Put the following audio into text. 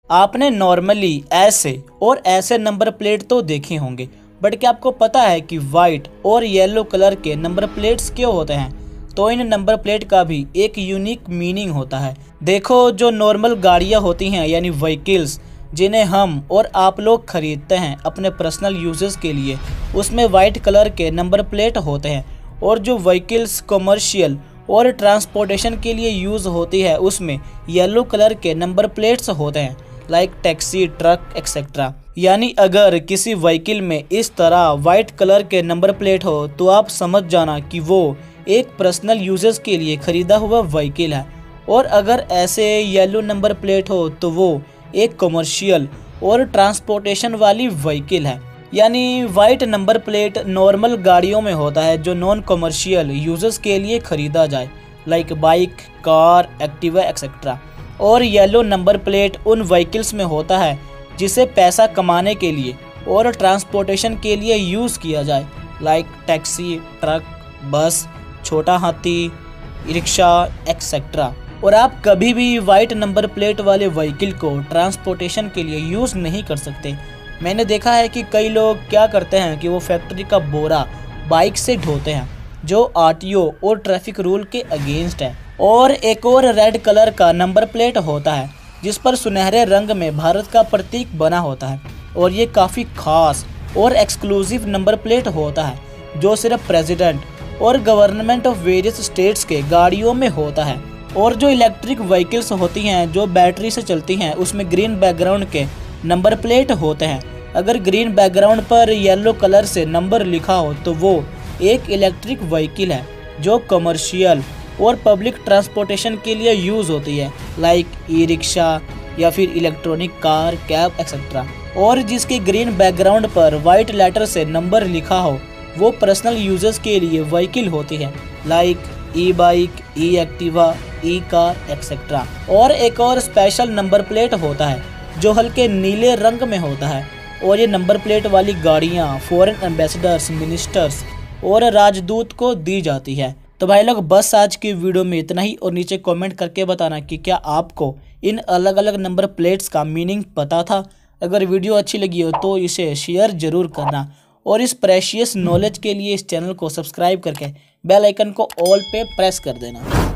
आपने नॉर्मली ऐसे और ऐसे नंबर प्लेट तो देखे होंगे, बट क्या आपको पता है कि वाइट और येलो कलर के नंबर प्लेट्स क्यों होते हैं? तो इन नंबर प्लेट का भी एक यूनिक मीनिंग होता है। देखो, जो नॉर्मल गाड़ियाँ होती हैं यानी व्हीकल्स, जिन्हें हम और आप लोग खरीदते हैं अपने पर्सनल यूजेस के लिए, उसमें वाइट कलर के नंबर प्लेट होते हैं। और जो व्हीकल्स कमर्शियल और ट्रांसपोर्टेशन के लिए यूज़ होती है उसमें येलो कलर के नंबर प्लेट्स होते हैं, लाइक टैक्सी, ट्रक एक्सेट्रा। यानी अगर किसी व्हीकल में इस तरह वाइट कलर के नंबर प्लेट हो तो आप समझ जाना कि वो एक पर्सनल यूजेस के लिए खरीदा हुआ व्हीकल है। और अगर ऐसे येलो नंबर प्लेट हो तो वो एक कमर्शियल और ट्रांसपोर्टेशन वाली व्हीकल है। यानी वाइट नंबर प्लेट नॉर्मल गाड़ियों में होता है जो नॉन कमर्शियल यूजेस के लिए खरीदा जाए, like bike, car, Activa etcetera. और येलो नंबर प्लेट उन व्हीकल्स में होता है जिसे पैसा कमाने के लिए और ट्रांसपोर्टेशन के लिए यूज़ किया जाए, लाइक टैक्सी, ट्रक, बस, छोटा हाथी, रिक्शा एक्सेट्रा। और आप कभी भी वाइट नंबर प्लेट वाले व्हीकल को ट्रांसपोर्टेशन के लिए यूज़ नहीं कर सकते। मैंने देखा है कि कई लोग क्या करते हैं कि वो फैक्ट्री का बोरा बाइक से ढोते हैं, जो आरटीओ और ट्रैफिक रूल के अगेंस्ट है। और एक और रेड कलर का नंबर प्लेट होता है जिस पर सुनहरे रंग में भारत का प्रतीक बना होता है। और ये काफ़ी खास और एक्सक्लूसिव नंबर प्लेट होता है जो सिर्फ प्रेसिडेंट और गवर्नमेंट ऑफ वेरियस स्टेट्स के गाड़ियों में होता है। और जो इलेक्ट्रिक व्हीकल्स होती हैं जो बैटरी से चलती हैं उसमें ग्रीन बैकग्राउंड के नंबर प्लेट होते हैं। अगर ग्रीन बैकग्राउंड पर येलो कलर से नंबर लिखा हो तो वो एक इलेक्ट्रिक व्हीकल है जो कमर्शियल और पब्लिक ट्रांसपोर्टेशन के लिए यूज़ होती है, लाइक ई रिक्शा या फिर इलेक्ट्रॉनिक कार, कैब एक्सेट्रा। और जिसके ग्रीन बैकग्राउंड पर वाइट लेटर से नंबर लिखा हो वो पर्सनल यूजर्स के लिए व्हीकल होती है, like e bike, e Activa, e car etcetera. और एक और स्पेशल नंबर प्लेट होता है जो हल्के नीले रंग में होता है। और ये नंबर प्लेट वाली गाड़ियाँ फॉरेन एम्बेसडर्स, मिनिस्टर्स और राजदूत को दी जाती है। तो भाई लोग, बस आज की वीडियो में इतना ही। और नीचे कमेंट करके बताना कि क्या आपको इन अलग अलग नंबर प्लेट्स का मीनिंग पता था। अगर वीडियो अच्छी लगी हो तो इसे शेयर ज़रूर करना। और इस प्रेशियस नॉलेज के लिए इस चैनल को सब्सक्राइब करके बेल आइकन को ऑल पे प्रेस कर देना।